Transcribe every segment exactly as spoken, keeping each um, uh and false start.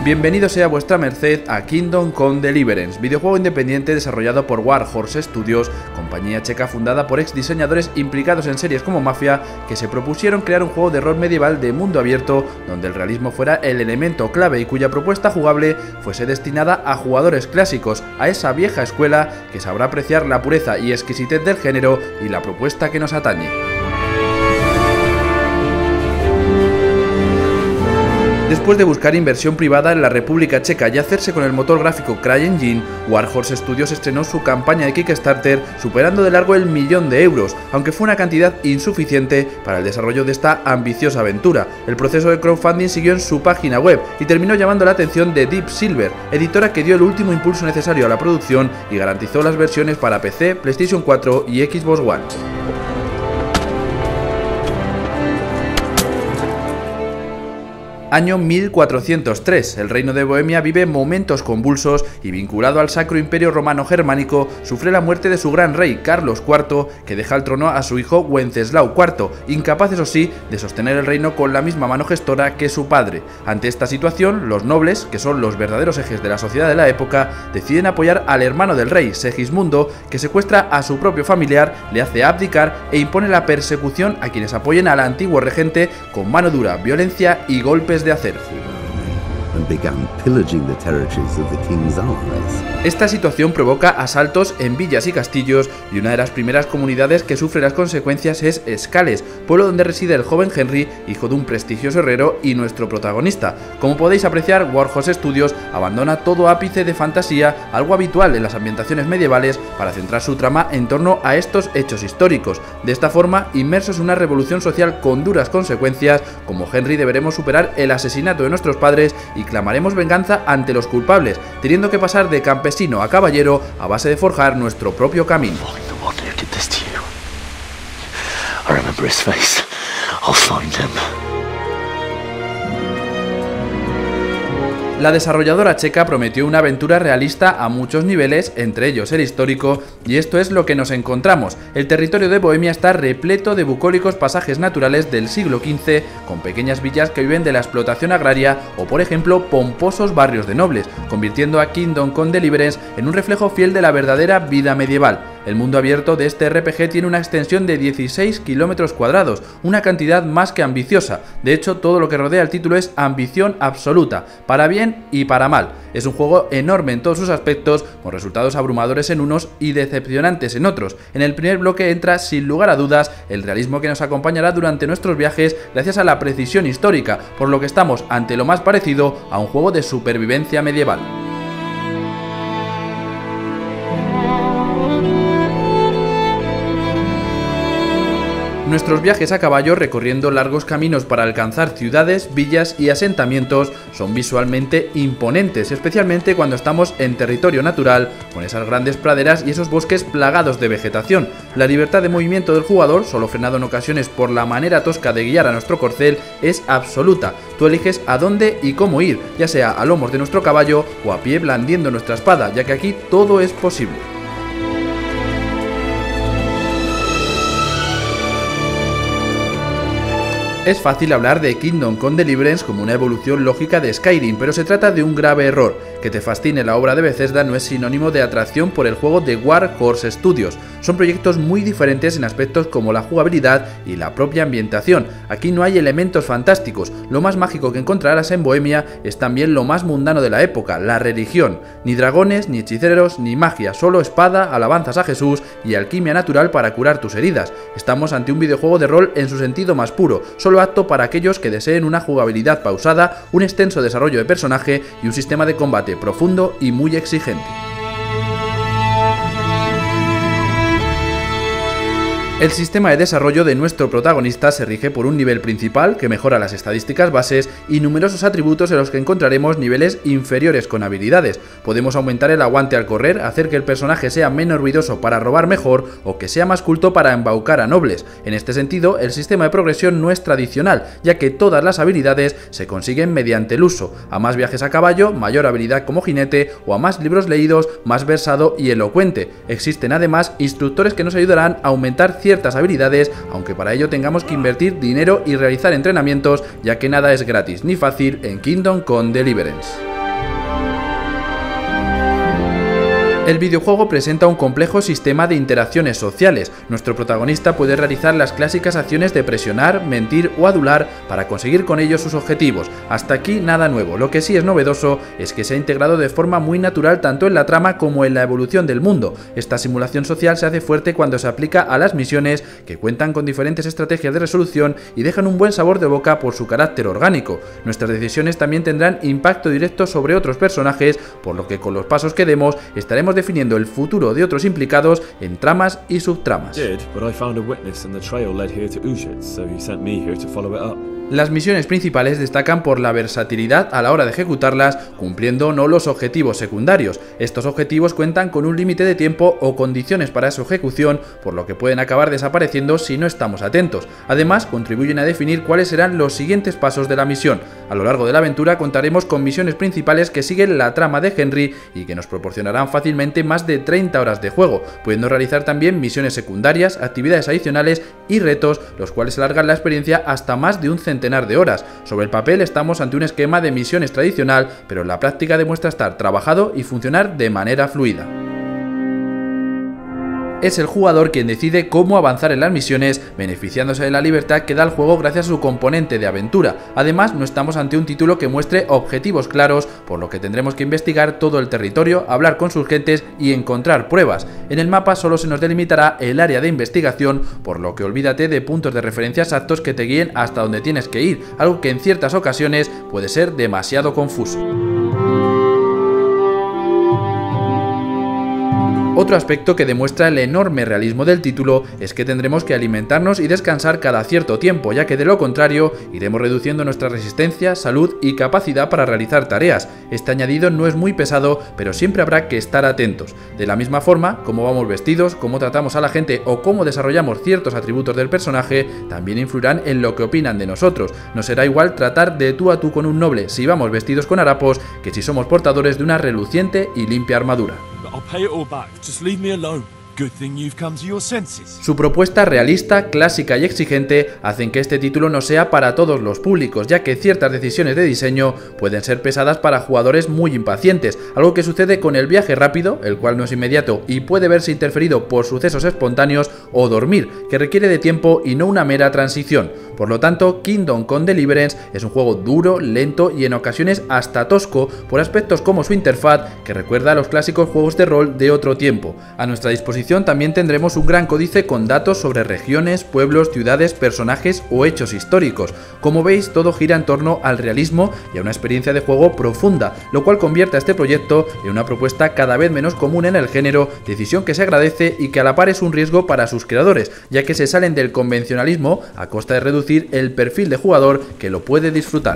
Bienvenido sea vuestra merced a Kingdom Come Deliverance, videojuego independiente desarrollado por Warhorse Studios, compañía checa fundada por ex diseñadores implicados en series como Mafia, que se propusieron crear un juego de rol medieval de mundo abierto, donde el realismo fuera el elemento clave y cuya propuesta jugable fuese destinada a jugadores clásicos, a esa vieja escuela que sabrá apreciar la pureza y exquisitez del género y la propuesta que nos atañe. Después de buscar inversión privada en la República Checa y hacerse con el motor gráfico CryEngine, Warhorse Studios estrenó su campaña de Kickstarter superando de largo el millón de euros, aunque fue una cantidad insuficiente para el desarrollo de esta ambiciosa aventura. El proceso de crowdfunding siguió en su página web y terminó llamando la atención de Deep Silver, editora que dio el último impulso necesario a la producción y garantizó las versiones para P C, PlayStation cuatro y Xbox One. Año mil cuatrocientos tres, el reino de Bohemia vive momentos convulsos y vinculado al Sacro Imperio Romano Germánico sufre la muerte de su gran rey Carlos cuarto, que deja el trono a su hijo Wenceslao cuarto, incapaz eso sí de sostener el reino con la misma mano gestora que su padre. Ante esta situación, los nobles, que son los verdaderos ejes de la sociedad de la época, deciden apoyar al hermano del rey, Segismundo, que secuestra a su propio familiar, le hace abdicar e impone la persecución a quienes apoyen al antiguo regente con mano dura, violencia y golpes de acero. Esta situación provoca asaltos en villas y castillos, y una de las primeras comunidades que sufre las consecuencias es Scales, pueblo donde reside el joven Henry, hijo de un prestigioso herrero y nuestro protagonista. Como podéis apreciar, Warhorse Studios abandona todo ápice de fantasía, algo habitual en las ambientaciones medievales, para centrar su trama en torno a estos hechos históricos. De esta forma, inmersos en una revolución social con duras consecuencias, como Henry deberemos superar el asesinato de nuestros padres y clamaremos venganza ante los culpables, teniendo que pasar de campesino a caballero a base de forjar nuestro propio camino. La desarrolladora checa prometió una aventura realista a muchos niveles, entre ellos el histórico, y esto es lo que nos encontramos. El territorio de Bohemia está repleto de bucólicos pasajes naturales del siglo quince, con pequeñas villas que viven de la explotación agraria o, por ejemplo, pomposos barrios de nobles, convirtiendo a Kingdom Come Deliverance en un reflejo fiel de la verdadera vida medieval. El mundo abierto de este R P G tiene una extensión de dieciséis kilómetros cuadrados, una cantidad más que ambiciosa. De hecho, todo lo que rodea el título es ambición absoluta, para bien y para mal. Es un juego enorme en todos sus aspectos, con resultados abrumadores en unos y decepcionantes en otros. En el primer bloque entra, sin lugar a dudas, el realismo que nos acompañará durante nuestros viajes gracias a la precisión histórica, por lo que estamos ante lo más parecido a un juego de supervivencia medieval. Nuestros viajes a caballo recorriendo largos caminos para alcanzar ciudades, villas y asentamientos son visualmente imponentes, especialmente cuando estamos en territorio natural, con esas grandes praderas y esos bosques plagados de vegetación. La libertad de movimiento del jugador, solo frenado en ocasiones por la manera tosca de guiar a nuestro corcel, es absoluta. Tú eliges a dónde y cómo ir, ya sea a lomos de nuestro caballo o a pie blandiendo nuestra espada, ya que aquí todo es posible. Es fácil hablar de Kingdom Come Deliverance como una evolución lógica de Skyrim, pero se trata de un grave error. Que te fascine la obra de Bethesda no es sinónimo de atracción por el juego de Warhorse Studios. Son proyectos muy diferentes en aspectos como la jugabilidad y la propia ambientación. Aquí no hay elementos fantásticos, lo más mágico que encontrarás en Bohemia es también lo más mundano de la época, la religión. Ni dragones, ni hechiceros, ni magia, solo espada, alabanzas a Jesús y alquimia natural para curar tus heridas. Estamos ante un videojuego de rol en su sentido más puro, solo apto para aquellos que deseen una jugabilidad pausada, un extenso desarrollo de personaje y un sistema de combate profundo y muy exigente. El sistema de desarrollo de nuestro protagonista se rige por un nivel principal que mejora las estadísticas bases y numerosos atributos en los que encontraremos niveles inferiores con habilidades. Podemos aumentar el aguante al correr, hacer que el personaje sea menos ruidoso para robar mejor o que sea más culto para embaucar a nobles. En este sentido, el sistema de progresión no es tradicional, ya que todas las habilidades se consiguen mediante el uso. A más viajes a caballo, mayor habilidad como jinete, o a más libros leídos, más versado y elocuente. Existen además instructores que nos ayudarán a aumentar ciertas ciertas habilidades, aunque para ello tengamos que invertir dinero y realizar entrenamientos, ya que nada es gratis ni fácil en Kingdom Come Deliverance. El videojuego presenta un complejo sistema de interacciones sociales. Nuestro protagonista puede realizar las clásicas acciones de presionar, mentir o adular para conseguir con ello sus objetivos. Hasta aquí nada nuevo. Lo que sí es novedoso es que se ha integrado de forma muy natural tanto en la trama como en la evolución del mundo. Esta simulación social se hace fuerte cuando se aplica a las misiones, que cuentan con diferentes estrategias de resolución y dejan un buen sabor de boca por su carácter orgánico. Nuestras decisiones también tendrán impacto directo sobre otros personajes, por lo que con los pasos que demos estaremos definiendo el futuro de otros implicados en tramas y subtramas. Las misiones principales destacan por la versatilidad a la hora de ejecutarlas, cumpliendo no los objetivos secundarios. Estos objetivos cuentan con un límite de tiempo o condiciones para su ejecución, por lo que pueden acabar desapareciendo si no estamos atentos. Además, contribuyen a definir cuáles serán los siguientes pasos de la misión. A lo largo de la aventura contaremos con misiones principales que siguen la trama de Henry y que nos proporcionarán fácilmente más de treinta horas de juego, pudiendo realizar también misiones secundarias, actividades adicionales y retos, los cuales alargan la experiencia hasta más de un centenar de horas. Sobre el papel estamos ante un esquema de misiones tradicional, pero en la práctica demuestra estar trabajado y funcionar de manera fluida. Es el jugador quien decide cómo avanzar en las misiones, beneficiándose de la libertad que da el juego gracias a su componente de aventura. Además, no estamos ante un título que muestre objetivos claros, por lo que tendremos que investigar todo el territorio, hablar con sus gentes y encontrar pruebas. En el mapa solo se nos delimitará el área de investigación, por lo que olvídate de puntos de referencia exactos que te guíen hasta donde tienes que ir, algo que en ciertas ocasiones puede ser demasiado confuso. Otro aspecto que demuestra el enorme realismo del título es que tendremos que alimentarnos y descansar cada cierto tiempo, ya que de lo contrario iremos reduciendo nuestra resistencia, salud y capacidad para realizar tareas. Este añadido no es muy pesado, pero siempre habrá que estar atentos. De la misma forma, cómo vamos vestidos, cómo tratamos a la gente o cómo desarrollamos ciertos atributos del personaje también influirán en lo que opinan de nosotros. No será igual tratar de tú a tú con un noble si vamos vestidos con harapos que si somos portadores de una reluciente y limpia armadura. Su propuesta realista, clásica y exigente hacen que este título no sea para todos los públicos, ya que ciertas decisiones de diseño pueden ser pesadas para jugadores muy impacientes, algo que sucede con el viaje rápido, el cual no es inmediato y puede verse interferido por sucesos espontáneos, o dormir, que requiere de tiempo y no una mera transición. Por lo tanto, Kingdom Come Deliverance es un juego duro, lento y en ocasiones hasta tosco por aspectos como su interfaz, que recuerda a los clásicos juegos de rol de otro tiempo. A nuestra disposición también tendremos un gran códice con datos sobre regiones, pueblos, ciudades, personajes o hechos históricos. Como veis, todo gira en torno al realismo y a una experiencia de juego profunda, lo cual convierte a este proyecto en una propuesta cada vez menos común en el género, decisión que se agradece y que a la par es un riesgo para sus creadores, ya que se salen del convencionalismo a costa de reducir el perfil de jugador que lo puede disfrutar.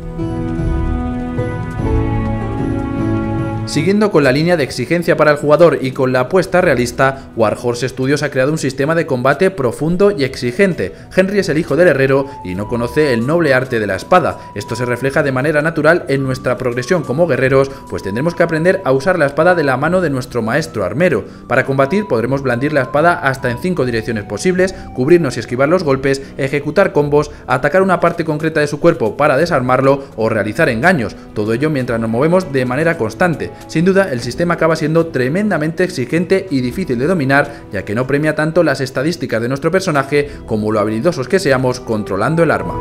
Siguiendo con la línea de exigencia para el jugador y con la apuesta realista, Warhorse Studios ha creado un sistema de combate profundo y exigente. Henry es el hijo del herrero y no conoce el noble arte de la espada. Esto se refleja de manera natural en nuestra progresión como guerreros, pues tendremos que aprender a usar la espada de la mano de nuestro maestro armero. Para combatir podremos blandir la espada hasta en cinco direcciones posibles, cubrirnos y esquivar los golpes, ejecutar combos, atacar una parte concreta de su cuerpo para desarmarlo o realizar engaños, todo ello mientras nos movemos de manera constante. Sin duda, el sistema acaba siendo tremendamente exigente y difícil de dominar, ya que no premia tanto las estadísticas de nuestro personaje como lo habilidosos que seamos controlando el arma.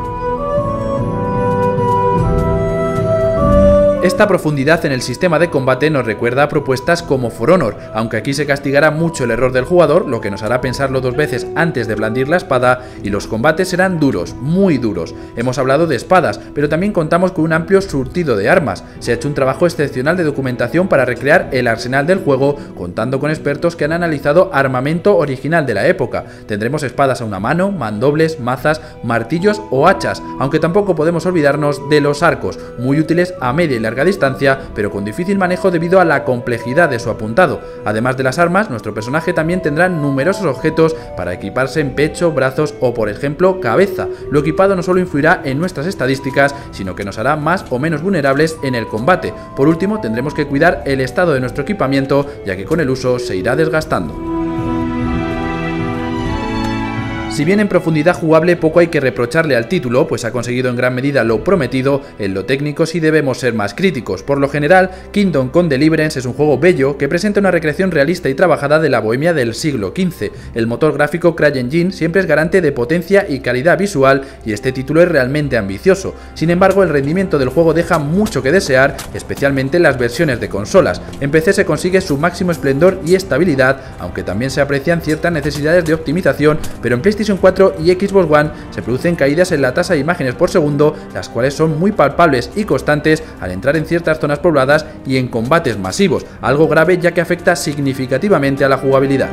Esta profundidad en el sistema de combate nos recuerda a propuestas como For Honor, aunque aquí se castigará mucho el error del jugador, lo que nos hará pensarlo dos veces antes de blandir la espada, y los combates serán duros, muy duros. Hemos hablado de espadas, pero también contamos con un amplio surtido de armas. Se ha hecho un trabajo excepcional de documentación para recrear el arsenal del juego, contando con expertos que han analizado armamento original de la época. Tendremos espadas a una mano, mandobles, mazas, martillos o hachas, aunque tampoco podemos olvidarnos de los arcos, muy útiles a media y larga distancia, pero con difícil manejo debido a la complejidad de su apuntado. Además de las armas, nuestro personaje también tendrá numerosos objetos para equiparse en pecho, brazos o, por ejemplo, cabeza. Lo equipado no solo influirá en nuestras estadísticas, sino que nos hará más o menos vulnerables en el combate. Por último, tendremos que cuidar el estado de nuestro equipamiento, ya que con el uso se irá desgastando. Si bien en profundidad jugable poco hay que reprocharle al título, pues ha conseguido en gran medida lo prometido, en lo técnico sí debemos ser más críticos. Por lo general, Kingdom Come Deliverance es un juego bello que presenta una recreación realista y trabajada de la bohemia del siglo quince. El motor gráfico CryEngine siempre es garante de potencia y calidad visual y este título es realmente ambicioso. Sin embargo, el rendimiento del juego deja mucho que desear, especialmente en las versiones de consolas. En P C se consigue su máximo esplendor y estabilidad, aunque también se aprecian ciertas necesidades de optimización, pero en PlayStation cuatro y Xbox One se producen caídas en la tasa de imágenes por segundo, las cuales son muy palpables y constantes al entrar en ciertas zonas pobladas y en combates masivos, algo grave ya que afecta significativamente a la jugabilidad.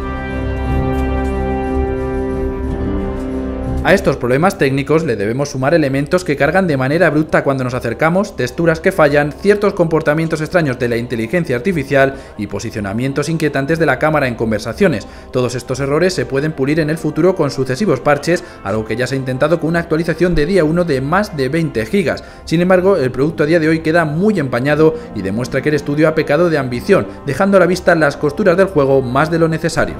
A estos problemas técnicos le debemos sumar elementos que cargan de manera abrupta cuando nos acercamos, texturas que fallan, ciertos comportamientos extraños de la inteligencia artificial y posicionamientos inquietantes de la cámara en conversaciones. Todos estos errores se pueden pulir en el futuro con sucesivos parches, algo que ya se ha intentado con una actualización de día uno de más de veinte gigas. Sin embargo, el producto a día de hoy queda muy empañado y demuestra que el estudio ha pecado de ambición, dejando a la vista las costuras del juego más de lo necesario.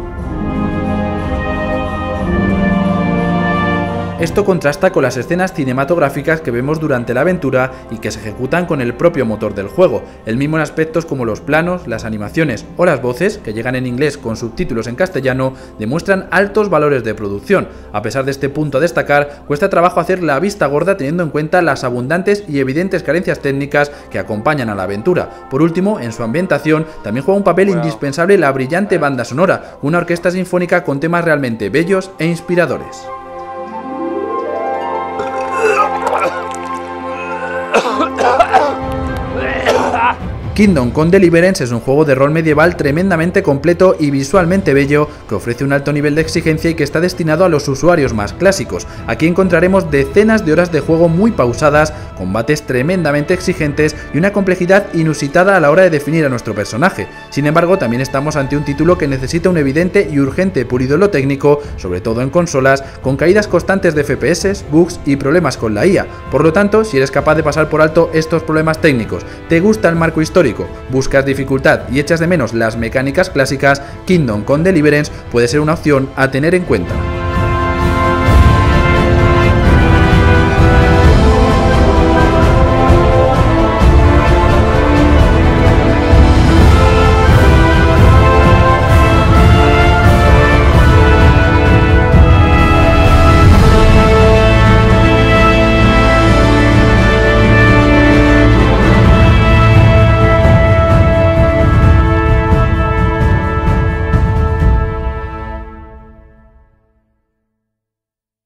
Esto contrasta con las escenas cinematográficas que vemos durante la aventura y que se ejecutan con el propio motor del juego, el mismo en aspectos como los planos, las animaciones o las voces, que llegan en inglés con subtítulos en castellano, demuestran altos valores de producción. A pesar de este punto a destacar, cuesta trabajo hacer la vista gorda teniendo en cuenta las abundantes y evidentes carencias técnicas que acompañan a la aventura. Por último, en su ambientación también juega un papel indispensable la brillante banda sonora, una orquesta sinfónica con temas realmente bellos e inspiradores. Kingdom Come Deliverance es un juego de rol medieval tremendamente completo y visualmente bello que ofrece un alto nivel de exigencia y que está destinado a los usuarios más clásicos. Aquí encontraremos decenas de horas de juego muy pausadas, combates tremendamente exigentes y una complejidad inusitada a la hora de definir a nuestro personaje. Sin embargo, también estamos ante un título que necesita un evidente y urgente pulido en lo técnico, sobre todo en consolas, con caídas constantes de F P S, bugs y problemas con la I A. Por lo tanto, si eres capaz de pasar por alto estos problemas técnicos, te gusta el marco histórico, buscas dificultad y echas de menos las mecánicas clásicas, Kingdom Come Deliverance puede ser una opción a tener en cuenta.